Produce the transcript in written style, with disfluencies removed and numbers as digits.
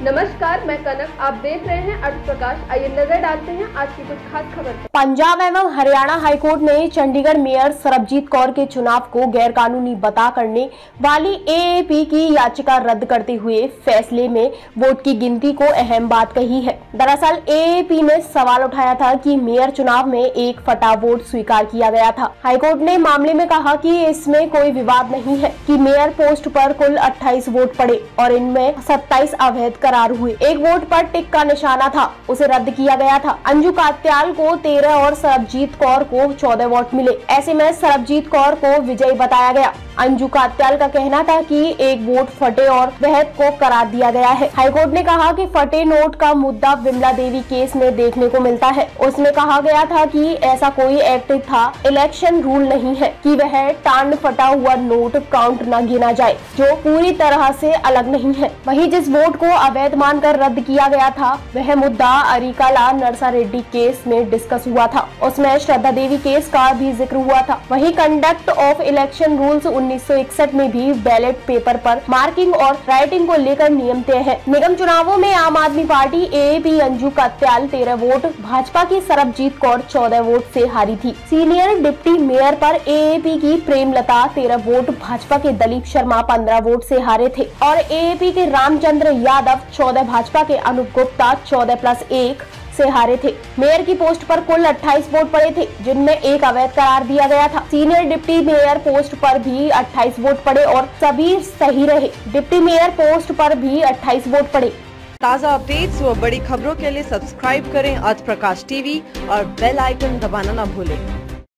नमस्कार, मैं कनक। आप देख रहे हैं अर्थ प्रकाश। आइए नजर डालते हैं आज की कुछ खास खबर पर। पंजाब एवं हरियाणा हाईकोर्ट ने चंडीगढ़ मेयर सरबजीत कौर के चुनाव को गैरकानूनी बता करने वाली एएपी की याचिका रद्द करते हुए फैसले में वोट की गिनती को अहम बात कही है। दरअसल एएपी ने सवाल उठाया था कि मेयर चुनाव में एक फटा वोट स्वीकार किया गया था। हाईकोर्ट ने मामले में कहा कि इसमें कोई विवाद नहीं है कि मेयर पोस्ट पर कुल 28 वोट पड़े और इनमें 27 अवैध करार हुए। एक वोट पर टिक का निशाना था, उसे रद्द किया गया था। अंजू कात्याल को 13 और सरबजीत कौर को 14 वोट मिले। ऐसे में सरबजीत कौर को विजयी बताया गया। अंजू कात्याल का कहना था कि एक वोट फटे और वैध को करार दिया गया है। हाईकोर्ट ने कहा कि फटे नोट का मुद्दा विमला देवी केस में देखने को मिलता है। उसमें कहा गया था कि ऐसा कोई एक्ट था, इलेक्शन रूल नहीं है कि वह टांड फटा हुआ नोट काउंट न गिना जाए, जो पूरी तरह से अलग नहीं है। वहीं जिस वोट को अवैध मानकर रद्द किया गया था वह मुद्दा अरिकाला नरसा रेड्डी केस में डिस्कस हुआ था। उसमें श्रद्धा देवी केस का भी जिक्र हुआ था। वहीं कंडक्ट ऑफ इलेक्शन रूल्स 1961 में भी बैलेट पेपर पर मार्किंग और राइटिंग को लेकर नियम तय है। निगम चुनावों में Aam Aadmi party AAP Anju Katyal 13 vote, Bhajpa की सरबजीत कौर 14 वोट से हारी थी। सीनियर डिप्टी मेयर पर एएपी की प्रेमलता 13 वोट, भाजपा के दलीप शर्मा 15 वोट से हारे थे और एएपी के रामचंद्र यादव 14, भाजपा के अनूप गुप्ता 14+1 से हारे थे। मेयर की पोस्ट पर कुल 28 वोट पड़े थे, जिनमें एक अवैध करार दिया गया था। सीनियर डिप्टी मेयर पोस्ट पर भी 28 वोट पड़े और सभी सही रहे। डिप्टी मेयर पोस्ट पर भी 28 वोट पड़े। ताज़ा अपडेट्स व बड़ी खबरों के लिए सब्सक्राइब करें अर्थ प्रकाश टीवी और बेल आइकन दबाना न भूलें।